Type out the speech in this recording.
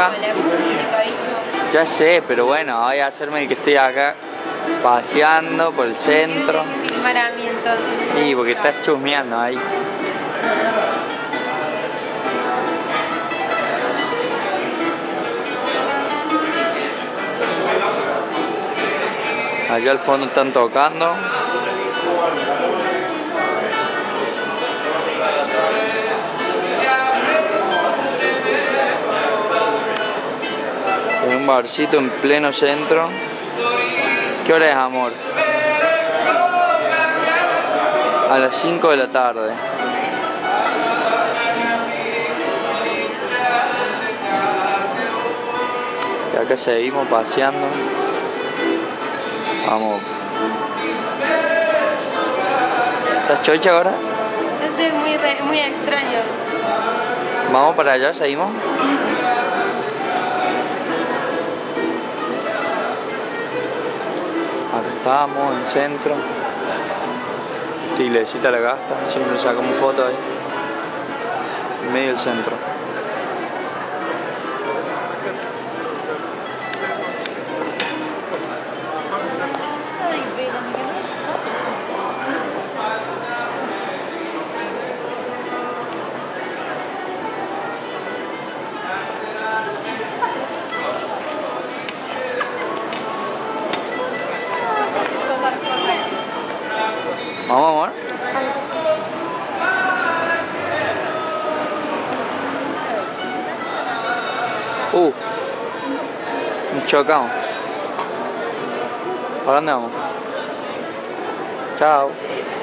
gusta? La música, bicho. Ya sé, pero bueno, voy a hacerme el que estoy acá paseando por el centro. Tienes que filmar a mí entonces. Y porque estás chusmeando ahí. Allá al fondo están tocando. En un barcito en pleno centro. ¿Qué hora es, amor? A las 5 de la tarde. Y acá seguimos paseando. Vamos. ¿Estás chocha ahora? No sé, muy extraño. Vamos para allá, seguimos. Acá estamos, en el centro. Esta iglesita la gasta, siempre sacamos fotos ahí. En medio del centro. Vamos, amor. Nos chocamos. ¿Para dónde vamos? Chao.